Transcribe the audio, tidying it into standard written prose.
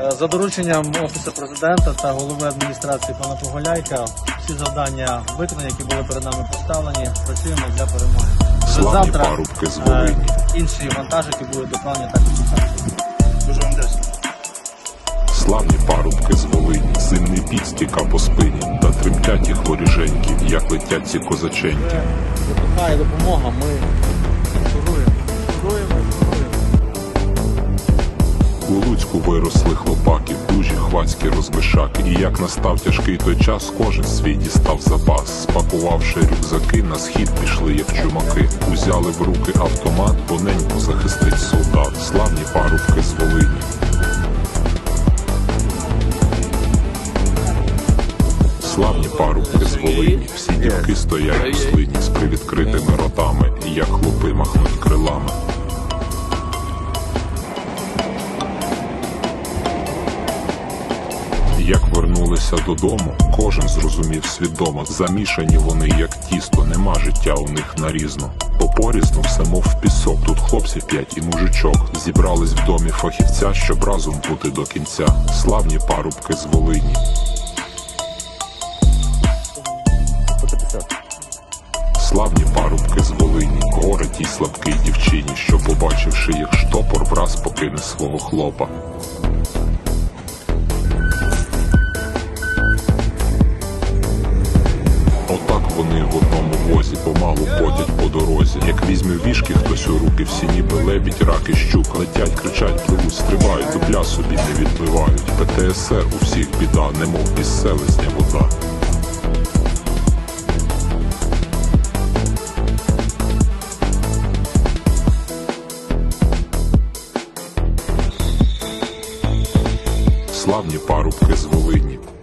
За дорученням Офісу Президента та голови адміністрації пана Поголяйка всі завдання виконані, які були перед нами поставлені, працюємо для перемоги. Вже Славні завтра парубки з Волині. інші вантажики будуть доправлені також до станції. Дуже вам вдячний. Славні парубки з Волині, зимний піт стіка по спині, та тремтять їх воріженьки, як летять ці козаченьки. Допомагає допомога, ми шуруємо. У Луцьку виросли хлопаки, дужі хвацькі розбишаки. І як настав тяжкий той час, кожен свій дістав запас. Спакувавши рюкзаки, на схід пішли як чумаки. Узяли в руки автомат, бо неньку захистить солдат. Славні парубки з Волині. Славні парубки з Волині, всі дівки стоять у слині з привідкритими ротами, як хлопи махнуть крилами. Як вернулися додому, кожен зрозумів свідомо, замішані вони як тісто, нема життя у них нарізно. Попорізно все мов в пісок, тут хлопців 5 і мужичок. Зібрались в домі фахівця, щоб разом бути до кінця. Славні парубки з Волині. Славні парубки з Волині, горе тій слабкій дівчині, що, побачивши їх штопор, враз покине свого хлопа. Отак вони в одному возі помалу ходять по дорозі. Як візьме вішки хтось у руки, всі ніби лебідь, рак і щука. Летять, кричать, пливуть, стрибають, дупля собі не відбивають. ПТСР у всіх біда, немов із селезня вода. Славні парубки з Волині.